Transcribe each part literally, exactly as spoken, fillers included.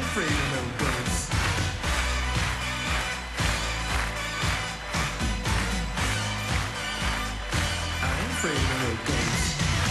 afraid of no ghosts. I ain't afraid of no ghosts.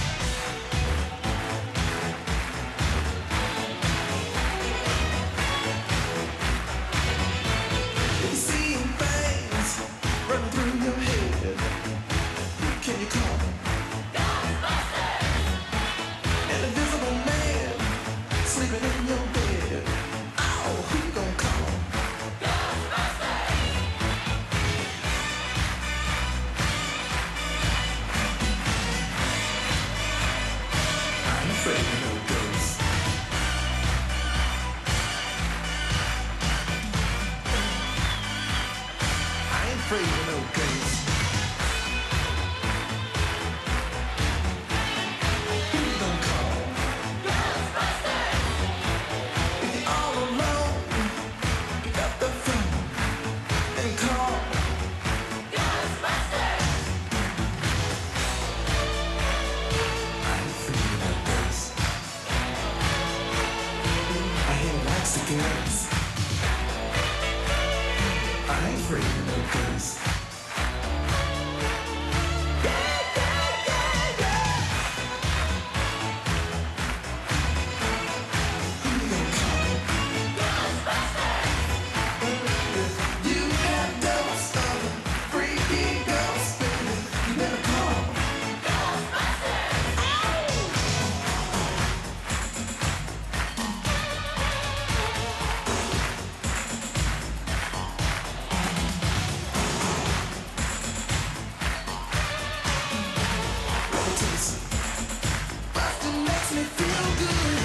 You're seeing things running through your head. Who can you call? Ghostbusters! An invisible man sleeping in your bed. Oh, who you gonna call? Ghostbusters! I ain't afraid of no ghosts. I ain't afraid of no ghosts. Who you gonna call? Ghostbusters! If you're all alone, pick up the phone and call Ghostbusters! I ain't afraid of no ghosts. I hear lots of girls. I ain't afraid of no ghosts. Yeah, yeah, yeah, yeah. Who you gonna call? Ghostbusters! You have dose of a freaky ghost, baby. You better call Ghostbusters! Rotation. Bustin makes me feel good.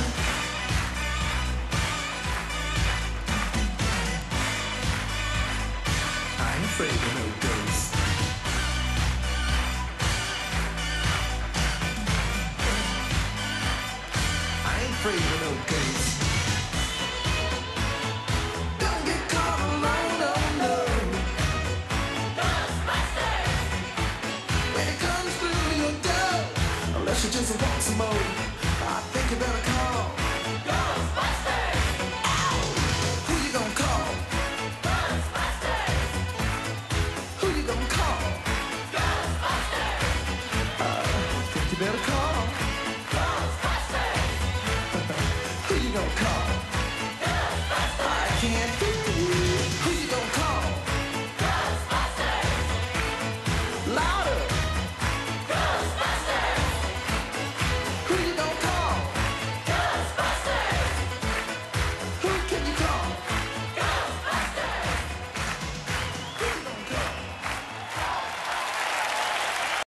I ain't afraid of no ghosts. I ain't afraid of no ghosts. Don't get caught alone, oh no. Ghostbusters! When it comes through your door, unless you just want some more, I think about